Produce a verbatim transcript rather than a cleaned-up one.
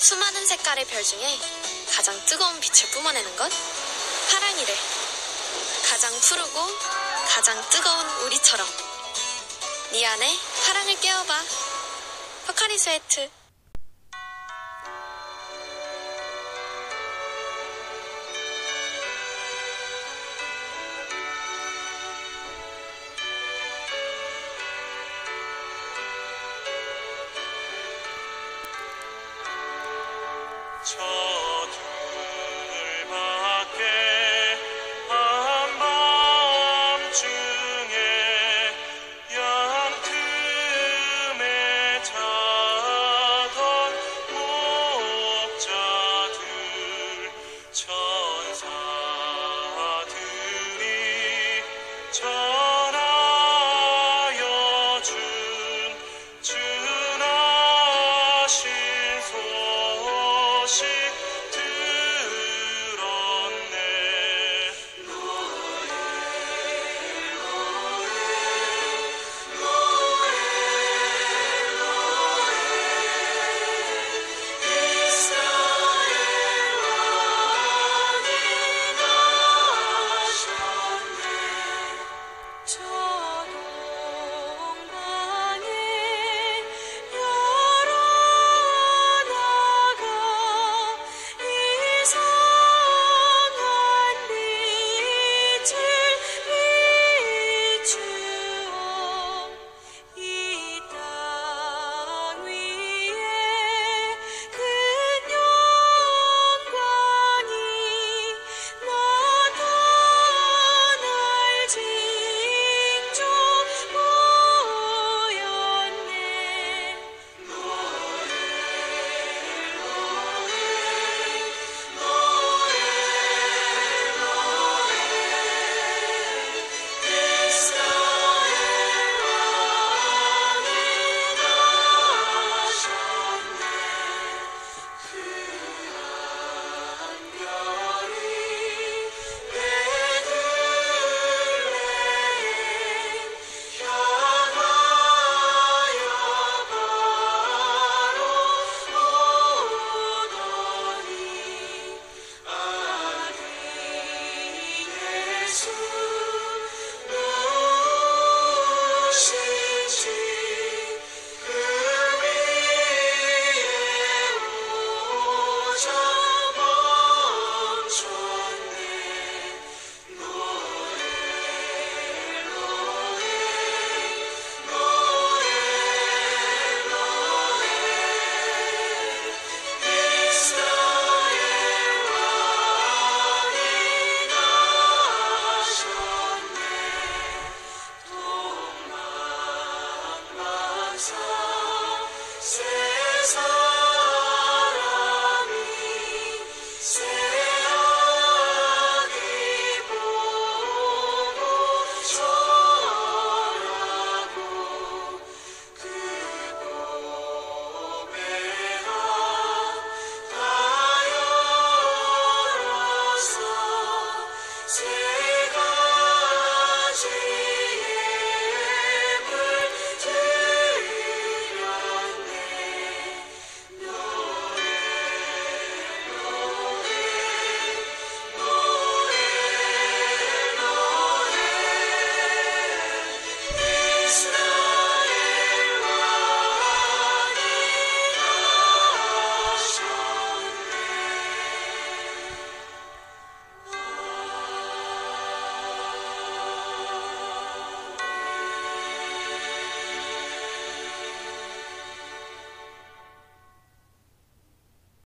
수많은 색깔의 별 중에 가장 뜨거운 빛을 뿜어내는 것? 파랑이래. 가장 푸르고 가장 뜨거운 우리처럼. 네 안에 파랑을 깨워봐. 포카리 스웨트. 저 들밖에 한밤중에 양틈에 자던 목자들 천사들이 전하여 준 준하신 소식 들었네. 노래 노래 노래 노래 이스라엘 왕이 나셨네. 저 동방에 열어나가 이상한 빛을 비추어 이 땅 위에 큰 영광이 나타날 징조 보였네. 노래 노래 노래 노래 이스라엘 왕이 나셨네. 그 별이 베들레헴 향하여 바로 오더니 아기 예수 누우신지 그 위에 오자 멈췄네. 노래 노래 노래 노래 이스라엘 왕이 나셨네. 동방만사 세상